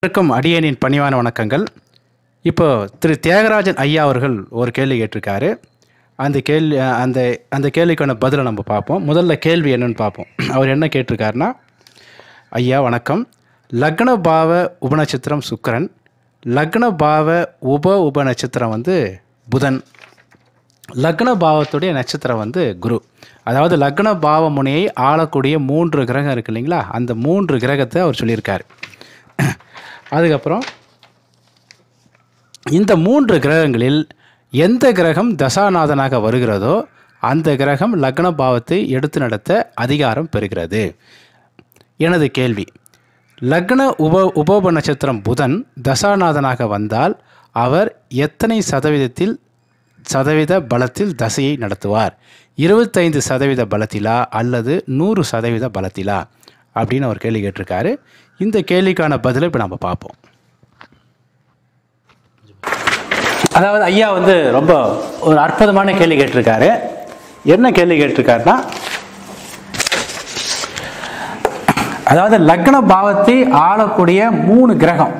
அடியேனின் பணிவான வணக்கங்கள். இப்போ திரு தியாகராஜன் ஐயா அவர்கள் ஒரு கேள்வி கேட்டிருக்காரு. அந்த கேள்விக்கான பதிலை நம்ம பார்ப்போம். முதல்ல கேள்வி என்னன்னு பார்ப்போம். அவர் என்ன கேட்டிருக்காருன்னா, ஐயா வணக்கம், லக்ன பாவ உபநட்சத்திரம் சுக்கிரன், லக்ன பாவ உப நட்சத்திரம் புதன், லக்ன பாவத்துடைய நட்சத்திரம் குரு. அதாவது லக்ன பாவ முனையை ஆளக்கூடிய 3 கிரகம் இருக்குது இல்லைங்களா, அந்த 3 கிரகத்தை அவர் சொல்லியிருக்காரு. அதுக்கப்புறம் இந்த 3 கிரகங்களில் எந்த கிரகம் தசாநாதனாக வருகிறதோ அந்த கிரகம் லக்ன பாவத்தை எடுத்து நடத்த அதிகாரம் பெறுகிறது. எனது கேள்வி, லக்ன உப நட்சத்திரம் புதன் தசாநாதனாக வந்தால் அவர் எத்தனை சதவீத பலத்தில் தசையை நடத்துவார்? 25% பலத்திலா அல்லது 100% பலத்திலா அப்படின்னு அவர் கேள்வி கேட்டிருக்காரு. இந்த கேள்விக்கான பதிலை இப்போ நம்ம பார்ப்போம். அதாவது ஐயா ரொம்ப ஒரு அற்புதமான கேள்வி கேட்டிருக்காரு. என்ன கேள்வி கேட்டிருக்காருன்னா, அதாவது லக்ன பாவத்தை ஆளக்கூடிய 3 கிரகம்,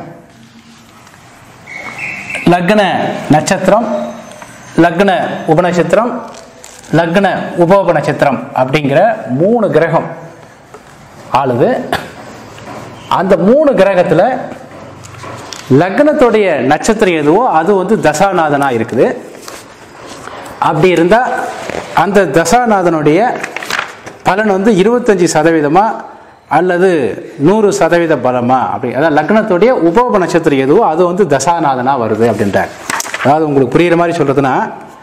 லக்ன நட்சத்திரம், லக்ன உபநட்சத்திரம், லக்ன உப நட்சத்திரம் அப்படிங்கிற 3 கிரகம் ஆளுது. அந்த 3 கிரகத்தில் லக்னத்துடைய நட்சத்திரம் எதுவோ அது தசாநாதனா இருக்குது. அப்படி இருந்தால் அந்த தசாநாதனுடைய பலன் 25% அல்லது 100% பலமா அப்படி, அதாவது லக்னத்துடைய உப நட்சத்திரம் எதுவோ அது தசாநாதனா வருது அப்படின்றார். அதாவது உங்களுக்கு புரியுற மாதிரி சொல்றதுன்னா,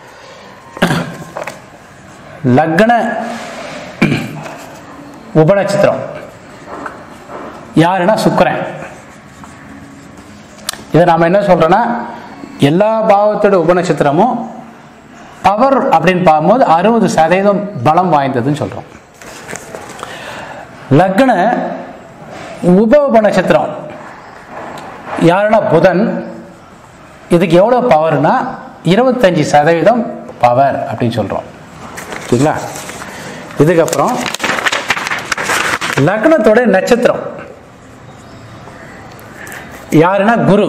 லக்ன உபநட்சத்திரம் யாருன்னா சுக்கிரன். இதை நாம என்ன சொல்றோம்னா, எல்லா பாவத்தோட உபநட்சத்திரமும் பவர் அப்படின்னு பார்க்கும்போது 60% பலம் வாய்ந்ததுன்னு சொல்றோம். லக்ன உப நட்சத்திரம் யாருன்னா புதன், இதுக்கு எவ்வளவு பவர்னா 25% பவர் அப்படின்னு சொல்றோம். சரிங்களா? இதுக்கப்புறம் லக்னத்தோட நட்சத்திரம் யாருன்னா குரு,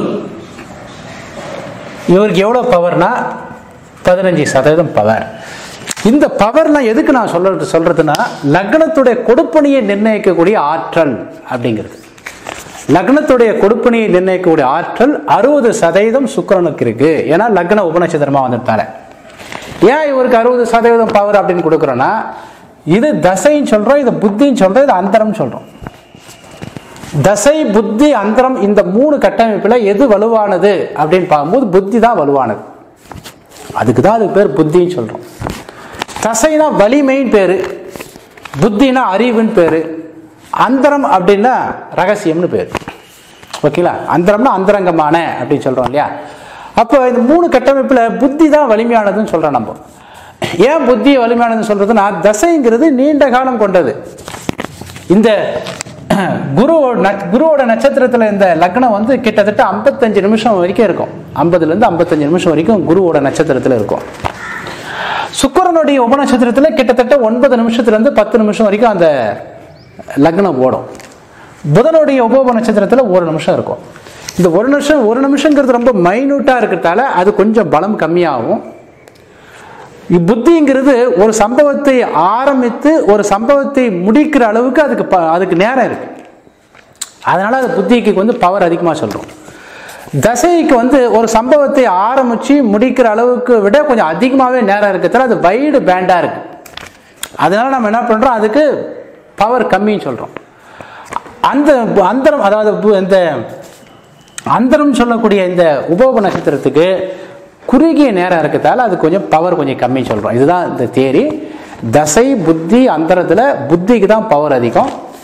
இவருக்கு எவ்வளவு பவர்னா 15% பவர். இந்த பவர்லாம் எதுக்கு நான் சொல்றதுன்னா, லக்னத்துடைய கொடுப்பணியை நிர்ணயிக்கக்கூடிய ஆற்றல் அப்படிங்கிறது. லக்னத்துடைய கொடுப்பணியை நிர்ணயிக்கக்கூடிய ஆற்றல் 60% சுக்கிரனுக்கு இருக்கு. ஏன்னா லக்ன உபநட்சத்திரமா வந்ததால. ஏன் இவருக்கு 60% பவர் அப்படின்னு கொடுக்குறோன்னா, இது தசைன்னு சொல்றோம், இது புத்தின்னு சொல்றோம், இது அந்தரம் சொல்றோம். தசை புத்தி அந்தரம் இந்த 3 கட்டமைப்புல எது வலுவானது அப்படின்னு பார்க்கும்போது புத்தி தான் வலுவானது. அதுக்கு பேர் புத்தின்னு சொல்றோம். தசைனா வலிமைன்னு பேரு, புத்தினா அறிவுன்னு பேரு, அந்தரம் அப்படின்னா ரகசியம்னு பேரு. ஓகேங்களா? அந்தரம்னா அந்தரங்கமான அப்படின்னு சொல்றோம் இல்லையா? அப்போ இந்த 3 கட்டமைப்புல புத்தி தான் வலிமையானதுன்னு சொல்றோம். நம்ம ஏன் புத்தி வலிமையானதுன்னு சொல்றதுன்னா, தசைங்கிறது நீண்ட காலம் கொண்டது. இந்த குருவோட நட்சத்திரத்துல இந்த லக்னம் கிட்டத்தட்ட 55 நிமிஷம் வரைக்கும் இருக்கும். 50 இருந்து 55 நிமிஷம் வரைக்கும் குருவோட நட்சத்திரத்துல இருக்கும். சுக்கிரனுடைய உபநட்சத்திரத்துல கிட்டத்தட்ட 9 நிமிஷத்துல இருந்து 10 நிமிஷம் வரைக்கும் அந்த லக்னம் ஓடும். புதனுடைய உப நட்சத்திரத்துல 1 நிமிஷம் இருக்கும். இந்த 1 நிமிஷங்கிறது ரொம்ப மைனூட்டா இருக்கிறதால அது கொஞ்சம் பலம் கம்மியாகும். புத்திங்கிறது ஒரு சம்பவத்தை ஆரம்பித்து ஒரு சம்பவத்தை முடிக்கிற அளவுக்கு அதுக்கு நேரம் இருக்கு. அதனால அது புத்திக்கு பவர் அதிகமா சொல்றோம். தசைக்கு ஒரு சம்பவத்தை ஆரம்பிச்சு முடிக்கிற அளவுக்கு விட கொஞ்சம் அதிகமாவே நேரம் இருக்கிறதால அது வைடு பேண்டா இருக்கு. அதனால நம்ம என்ன பண்றோம், அதுக்கு பவர் கம்மின்னு சொல்றோம். அந்த அந்தரம், அதாவது இந்த அந்தரம் சொல்லக்கூடிய இந்த உப நட்சத்திரத்துக்கு குறுகிய நேரம் இருக்கிறதால அது கொஞ்சம் பவர் கொஞ்சம் கம்மி சொல்றோம். இதுதான் இந்த தியரி. தசை புத்தி அந்தரத்துல புத்திக்கு தான் பவர் அதிகம்.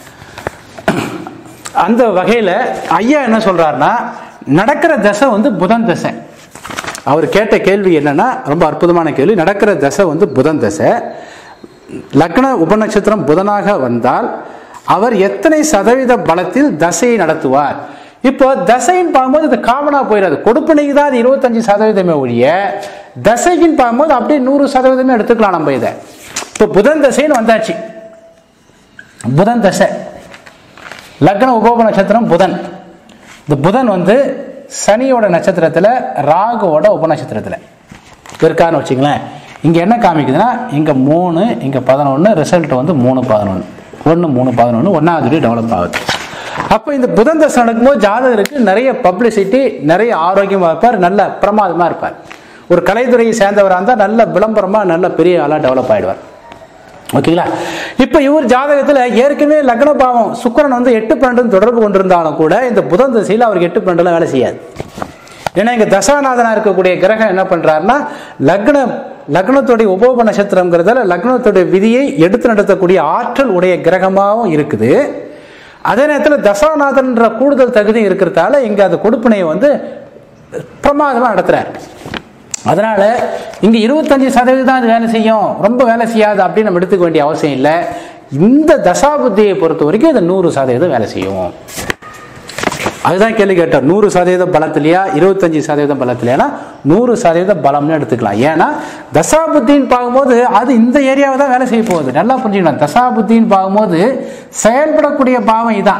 அந்த வகையில ஐயா என்ன சொல்றாருன்னா, நடக்கிற தசை புதன் தசை. அவர் கேட்ட கேள்வி என்னன்னா, ரொம்ப அற்புதமான கேள்வி. நடக்கிற தசை புதன் தசை. லக்ன உபநட்சத்திரம் புதனாக வந்தால் அவர் எத்தனை சதவீத பலத்தில் தசையை நடத்துவார்? இப்போ தசைன்னு பார்க்கும்போது இது காமனா போயிடாது. கொடுப்பனைக்கு தான் அது 25% ஒழிய, தசைக்குன்னு பார்க்கும்போது அப்படியே 100% எடுத்துக்கலாம் நம்ம இதை. இப்போ புதன் தசைன்னு வந்தாச்சு. புதன் தசை லக்ன உப நட்சத்திரம் புதன். இந்த புதன் வந்து சனியோட நட்சத்திரத்தில் ராகுவோட உபநட்சத்திரத்தில் இருக்கான்னு வச்சுங்களேன். இங்கே என்ன காமிக்குதுன்னா இங்கே 3 இங்கே 11 ரிசல்ட் வந்து 3 11 1 3 11 ஒன்றாவது டெவலப் ஆகுது. அப்போ இந்த புதன் தசை நடக்கும்போது ஜாதகருக்கு நிறைய பப்ளிசிட்டி, நிறைய ஆரோக்கியமாக இருப்பார், நல்ல பிரமாதமாக இருப்பார். ஒரு கலைத்துறையை சேர்ந்தவராக இருந்தால் நல்ல விளம்பரமாக நல்ல பெரிய ஆளாக டெவலப் ஆகிடுவார். ஓகேங்களா? இப்போ இவர் ஜாதகத்தில் ஏற்கனவே லக்ன பாவம் சுக்கிரன் வந்து 8 12 தொடர்பு கொண்டிருந்தாலும் கூட இந்த புதன் தசையில் அவருக்கு 8 12 வேலை செய்யாது. ஏன்னா இங்கே தசாநாதனாக இருக்கக்கூடிய கிரகம் என்ன பண்ணுறாருன்னா லக்னத்துடைய உபோப நட்சத்திரங்கிறதால லக்னத்துடைய விதியை எடுத்து நடத்தக்கூடிய ஆற்றல் உடைய கிரகமாகவும் இருக்குது. அதே நேரத்தில் தசாநாதன்ற கூடுதல் தகுதி இருக்கிறதால இங்கே அந்த கொடுப்பினையை வந்து பிரமாதமாக நடத்துகிறார். அதனால இங்கே 25% தான் அது வேலை செய்யும், ரொம்ப வேலை செய்யாது அப்படின்னு நம்ம எடுத்துக்க வேண்டிய அவசியம் இல்லை. இந்த தசாபுத்தியை பொறுத்த வரைக்கும் இது 100% வேலை செய்யும். அதுதான் கேள்வி கேட்டார். 100% பலத்திலையா 25% பலத்திலையா? 100% பலம்னு எடுத்துக்கலாம். ஏன்னா தசாபுத்தின்னு பார்க்கும்போது அது இந்த ஏரியாவை தான் வேலை செய்ய போகுது. நல்லா புரிஞ்சுக்கலாம். தசாபுத்தின்னு பார்க்கும்போது செயல்படக்கூடிய பாவம் இதான்,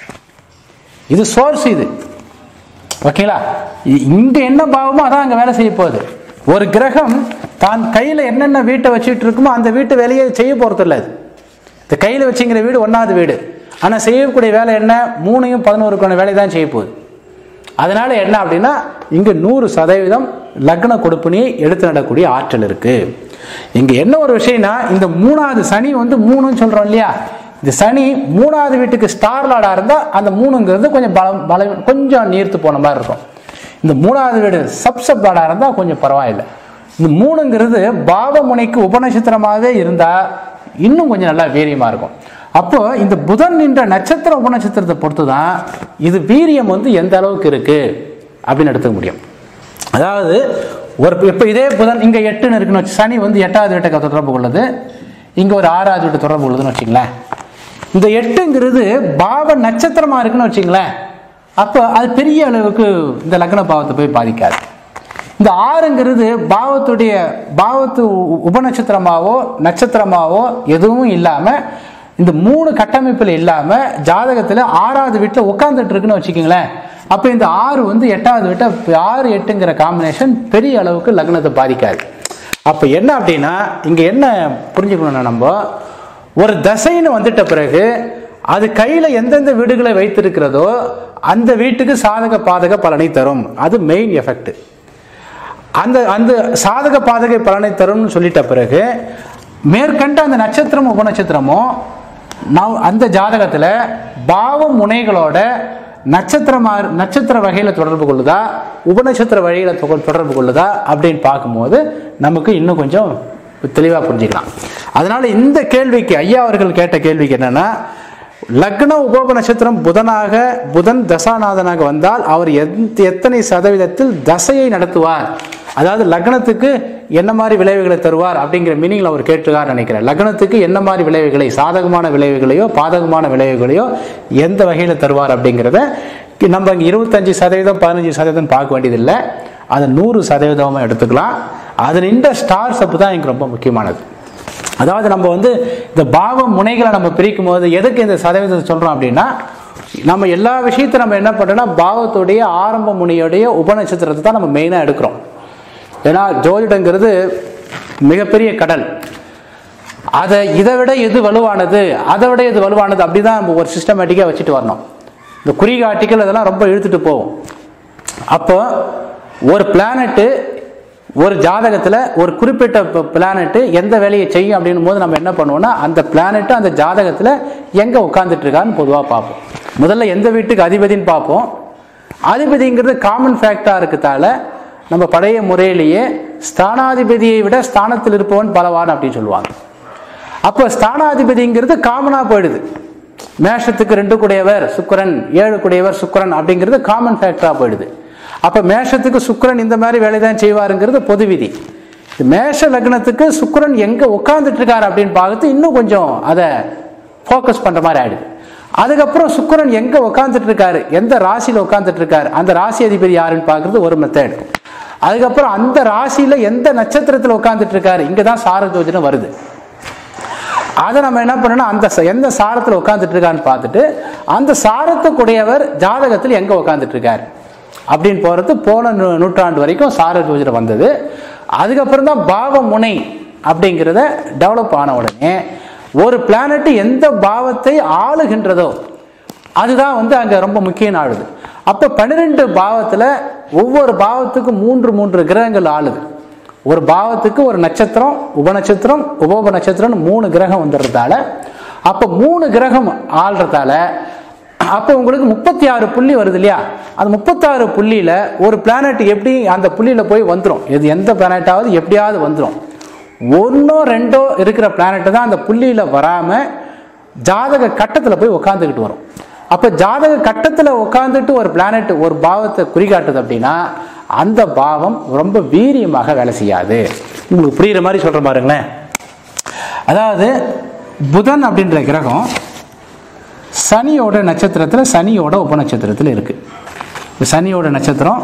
இது சோர்ஸ் இது. ஓகேங்களா? இங்க என்ன பாவமோ அதான் அங்க வேலை செய்ய போகுது. ஒரு கிரகம் தான் கையில என்னென்ன வீட்டை வச்சுட்டு இருக்குமோ அந்த வீட்டு வேலையை செய்ய போறது இல்லை. இந்த கையில வச்சுங்கிற வீடு 1வது வீடு, ஆனா செய்யக்கூடிய வேலை என்ன? 3யும் 11க்கான வேலை தான் செய்ய போகுது. அதனால என்ன அப்படின்னா இங்க 100% லக்ன கொடுப்பினையை எடுத்து நடக்கூடிய ஆற்றல் இருக்கு. இங்க என்ன ஒரு விஷயம்னா இந்த 3வது சனி வந்து 3ன்னு சொல்றோம் இல்லையா, இந்த சனி 3வது வீட்டுக்கு ஸ்டார் லார்டா இருந்தா அந்த 3ங்கிறது கொஞ்சம் கொஞ்சம் நீர்த்து போன மாதிரி இருக்கும். இந்த 3வது வீடு சப் லார்டா இருந்தா கொஞ்சம் பரவாயில்லை. இந்த 3ங்கிறது பாவமுனைக்கு உபநட்சத்திரமாகவே இருந்தா இன்னும் கொஞ்சம் நல்லா வீரியமா இருக்கும். அப்போ இந்த புதன் என்ற நட்சத்திர உபநட்சத்திரத்தை பொறுத்து தான் இது வீரியம் வந்து எந்த அளவுக்கு இருக்கு அப்படின்னு எடுத்துக்க முடியும். அதாவது ஒரு இப்போ இதே புதன் இங்க 8ன்னு இருக்குன்னு வச்சு, சனி வந்து 8வது வீட்டை தொடர்பு கொள்ளுது, இங்க ஒரு 6வது வீட்டை தொடர்பு கொள்ளுதுன்னு வச்சுங்களேன். இந்த 8ங்கிறது பாவ நட்சத்திரமா இருக்குன்னு வச்சுங்களேன், அப்போ அது பெரிய அளவுக்கு இந்த லக்ன பாவத்தை போய் பாதிக்காது. இந்த 6ங்கிறது பாவத்து உபநட்சத்திரமாவோ நட்சத்திரமாவோ எதுவும் இல்லாம இந்த 3 கட்டமைப்பில் இல்லாம ஜாதகத்துல 6வது வீட்டில் உட்கார்ந்துட்டு இருக்குன்னு வச்சுக்கோங்களேன். அப்ப இந்த 6 வந்து 8வது வீட்டை 6 8ங்கிற காம்பினேஷன் பெரிய அளவுக்கு லக்னத்தை பாதிக்காது. அப்ப என்ன அப்படின்னா இங்க என்ன புரிஞ்சுக்கணும்னா, நம்ம ஒரு தசைன்னு வந்துட்ட பிறகு அது கையில எந்தெந்த வீடுகளை வைத்திருக்கிறதோ அந்த வீட்டுக்கு சாதக பாதக பலனை தரும். அது மெயின் எஃபெக்ட். அந்த சாதக பாதக பலனை தரும்னு சொல்லிட்ட பிறகு மேற்கண்ட அந்த நட்சத்திரமும் உபநட்சத்திரமும் அந்த ஜாதகத்துல பாவ முனைகளோட நட்சத்திர வகையில தொடர்பு கொள்ளுதா, உபநட்சத்திர வகையில தொடர்பு கொள்ளுதா அப்படின்னு பார்க்கும்போது நமக்கு இன்னும் கொஞ்சம் தெளிவா புரிஞ்சுக்கலாம். அதனால இந்த கேள்விக்கு ஐயா அவர்கள் கேட்ட கேள்விக்கு என்னன்னா, லக்ன உபோப நட்சத்திரம் புதன் தசாநாதனாக வந்தால் அவர் எத்தனை சதவீதத்தில் தசையை நடத்துவார், அதாவது லக்னத்துக்கு என்ன மாதிரி விளைவுகளை தருவார் அப்படிங்கிற மீனிங்ல அவர் கேட்டுக்கார் நினைக்கிறேன். லக்னத்துக்கு என்ன மாதிரி விளைவுகளை, சாதகமான விளைவுகளையோ பாதகமான விளைவுகளையோ எந்த வகையில தருவார் அப்படிங்கிறத நம்ம இங்க 25% 15% பார்க்க வேண்டியதில்லை, அதை 100% எடுத்துக்கலாம். அதில் இந்த ஸ்டார்ஸ் அப்பு தான் எனக்கு ரொம்ப முக்கியமானது. அதாவது நம்ம வந்து இந்த பாவ முனைகளை நம்ம பிரிக்கும் போது எதுக்கு இந்த சதவீதத்தை சொல்றோம் அப்படின்னா, நம்ம எல்லா விஷயத்தையும் நம்ம என்ன பண்றோம்னா பாவத்துடைய ஆரம்ப முனையுடைய உபநட்சத்திரத்தை தான் நம்ம மெயினா எடுக்கிறோம். ஏன்னா ஜோதிடங்கிறது மிகப்பெரிய கடல். இதை விட எது வலுவானது, அதை விட எது வலுவானது அப்படிதான் நம்ம ஒரு சிஸ்டமேட்டிக்கா வச்சுட்டு வரணும். இந்த குறிகாட்டிகள் அதெல்லாம் ரொம்ப இழுத்துட்டு போகும். அப்போ ஒரு பிளானட்டு ஒரு ஜாதகத்துல ஒரு குறிப்பிட்ட பிளானட் எந்த வேலையை செய்யும் அப்படின்னும் போது நம்ம என்ன பண்ணுவோம்னா அந்த பிளானட் அந்த ஜாதகத்துல எங்க உட்கார்ந்துட்டு இருக்கான்னு பொதுவாக பார்ப்போம். முதல்ல எந்த வீட்டுக்கு அதிபதினு பார்ப்போம். அதிபதிங்கிறது காமன் ஃபேக்டா இருக்கிறதால நம்ம பழைய முறையிலேயே ஸ்தானாதிபதியை விட ஸ்தானத்தில் இருப்பவன் பலவான் அப்படின்னு சொல்லுவாங்க. அப்போ ஸ்தானாதிபதிங்கிறது காமனா போயிடுது. மேஷத்துக்கு 2 கூடையவர் சுக்கிரன், 7 கூடையவர் சுக்கிரன் அப்படிங்கிறது காமன் ஃபேக்டரா போயிடுது. அப்ப மேஷத்துக்கு சுக்கிரன் இந்த மாதிரி வேலை தான் செய்வாருங்கிறது பொது விதி. மேஷ லக்னத்துக்கு சுக்கிரன் எங்க உட்கார்ந்துட்டு இருக்காரு அப்படின்னு பார்த்து இன்னும் கொஞ்சம் அதை ஃபோக்கஸ் பண்ற மாதிரி ஆயிடுது. அதுக்கப்புறம் சுக்கிரன் எங்க உட்கார்ந்துட்டு இருக்காரு, எந்த ராசியில உட்கார்ந்துட்டு இருக்காரு, அந்த ராசி அதிபதி யாருன்னு பார்க்கறது ஒரு மெத்தட். அதுக்கப்புறம் அந்த ராசியில எந்த நட்சத்திரத்துல உட்கார்ந்துட்டு இருக்காரு, இங்கதான் சார ஜோதிடம் வருது. அதை நம்ம என்ன பண்ணணும், அந்த எந்த சாரத்தில் உட்காந்துட்டு இருக்கான்னு பார்த்துட்டு அந்த சாரத்துக்குடையவர் ஜாதகத்தில் எங்க உட்கார்ந்துட்டு இருக்கார் அப்படின்னு போறது போன நூற்றாண்டு வரைக்கும் சார ஜோதிடம் வந்தது. அதுக்கப்புறம் தான் பாவ முனை அப்படிங்கிறத டெவலப் ஆன உடனே ஒரு பிளானட் எந்த பாவத்தை ஆளுகின்றதோ அதுதான் வந்து அங்க ரொம்ப முக்கியம் ஆளுது. அப்ப 12 பாவத்துல ஒவ்வொரு பாவத்துக்கும் 3 கிரகங்கள் ஆளுது. ஒரு பாவத்துக்கு ஒரு நட்சத்திரம், உபநட்சத்திரம், உபோப நட்சத்திரம் 3 கிரகம் வந்துடுறதால அப்ப 3 கிரகம் ஆள்றதால அப்ப உங்களுக்கு 36 புள்ளி வருது இல்லையா? அந்த 36 புள்ளியில ஒரு பிளானட் எப்படி அந்த புள்ளியில போய் வந்துடும். இது எந்த பிளானட்டாவது எப்படியாவது வந்துடும். 1 2 இருக்கிற பிளானட் தான் அந்த புள்ளியில வராம ஜாதக கட்டத்துல போய் உட்காந்துக்கிட்டு வரும். அப்ப ஜாதக கட்டத்துல உட்காந்துட்டு ஒரு பிளானட் ஒரு பாவத்தை குறிகாட்டுது அப்படின்னா அந்த பாவம் ரொம்ப வீரியமாக வேலை செய்யாது. உங்களுக்கு புரியுற மாதிரி சொல்ற பாருங்களேன். அதாவது புதன் அப்படின்ற கிரகம் சனியோட நட்சத்திரத்தில் சனியோட உபநட்சத்திரத்தில் இருக்கு. சனியோட நட்சத்திரம்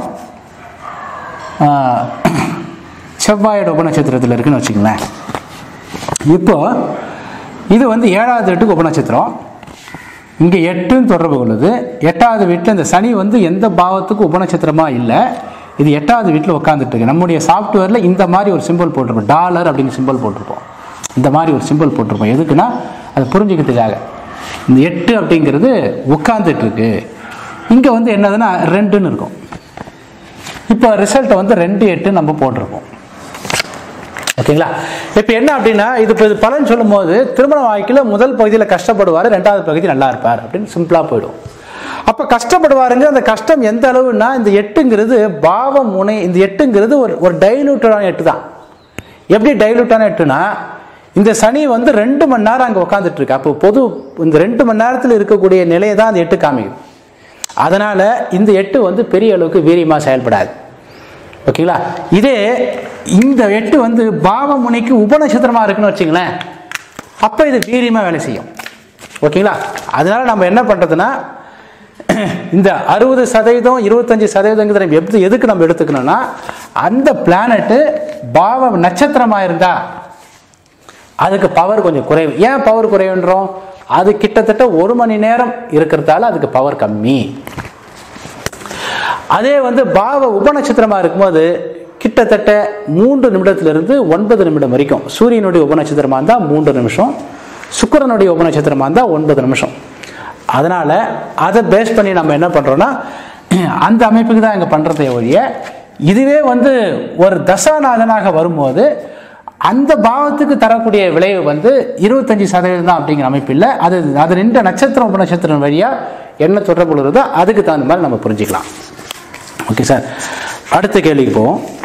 செவ்வாயோட உபநட்சத்திரத்தில் இருக்குன்னு வச்சுக்கங்களேன். இப்போ இது வந்து 7வது வீட்டுக்கு உபநட்சத்திரம், இங்கே 8 தொடர்பு கொள்ளுது. 8வது வீட்டில் இந்த சனி வந்து எந்த பாவத்துக்கு உபநட்சத்திரமா இல்லை, இது 8வது வீட்டில் உட்காந்துட்டு இருக்கு. நம்முடைய சாஃப்ட்வேரில் இந்த மாதிரி ஒரு சிம்பிள் போட்டிருப்போம், டாலர் அப்படின்னு சிம்பிள் போட்டிருப்போம். இந்த மாதிரி ஒரு சிம்பிள் போட்டிருப்போம். எதுக்குன்னா அதை புரிஞ்சுக்கிறதுக்காக. இந்த 8 அப்படிங்கிறது உட்காந்துட்டு இருக்கு. இங்கே வந்து என்னதுன்னா 2ன்னு இருக்கும். இப்போ ரிசல்ட்டை வந்து 2 8 நம்ம போட்டிருப்போம். ஓகேங்களா? இப்போ என்ன அப்படின்னா இது பலன் சொல்லும் போது திருமண வாழ்க்கையில் முதல் பகுதியில் கஷ்டப்படுவார், 2வது பகுதி நல்லா இருப்பார் அப்படின்னு சிம்பிளா போயிடும். அப்ப கஷ்டப்படுவாருங்க. அந்த கஷ்டம் எந்த அளவுன்னா இந்த 8ங்கிறது பாவம் முனை. இந்த 8ங்கிறது ஒரு டைலூட்டடான 8 தான். எப்படி டைலூட்டான 8னா இந்த சனி வந்து 2 மணி நேரம் அங்கே உட்காந்துட்டு இருக்கு. அப்போ பொது இந்த 2 மணி நேரத்தில் இருக்கக்கூடிய நிலையை தான் அந்த 8 காமிக்குது. அதனால இந்த 8 வந்து பெரிய அளவுக்கு வீரியமாக செயல்படாது. ஓகேங்களா? இதே இந்த 8 வந்து பாவ முனைக்கு உபநட்சத்திரமா இருக்குன்னு வச்சுங்களேன், அப்ப இது வீரியமா வேலை செய்யும். ஓகேங்களா? அதனால நம்ம என்ன பண்றதுன்னா இந்த 60% 25% எதுக்கு நம்ம எடுத்துக்கணும்னா அந்த பிளானட் பாவ நட்சத்திரமா இருந்தா அதுக்கு பவர் கொஞ்சம் குறைவு. ஏன் பவர் குறைவுன்றோம்? அது கிட்டத்தட்ட 1 மணி நேரம் இருக்கிறதால அதுக்கு பவர் கம்மி. அதே வந்து பாவ உபநட்சத்திரமா இருக்கும்போது கிட்டத்தட்ட 3 நிமிடத்திலிருந்து 9 நிமிடம் வரைக்கும். சூரியனுடைய உபநட்சத்திரமா இருந்தா 3 நிமிஷம், சுக்கிரனுடைய உபநட்சத்திரமா இருந்தா 9 நிமிஷம். அதனால அதை பேஸ் பண்ணி நம்ம என்ன பண்றோம்னா அந்த அமைப்புக்கு தான் இங்க பண்றதை ஒழிய, இதுவே வந்து ஒரு தசாநாதனாக வரும்போது அந்த பாவத்துக்கு தரக்கூடிய விளைவு வந்து 25% தான் அப்படிங்கிற அமைப்பு இல்லை. அது நின்ற நட்சத்திரம் உபநட்சத்திரம் வழியா என்ன தொடர்பு உள்ளதோ அதுக்கு தகுந்த மாதிரி நம்ம புரிஞ்சுக்கலாம். ஓகே சார், அடுத்த கேள்விக்கு போவோம்.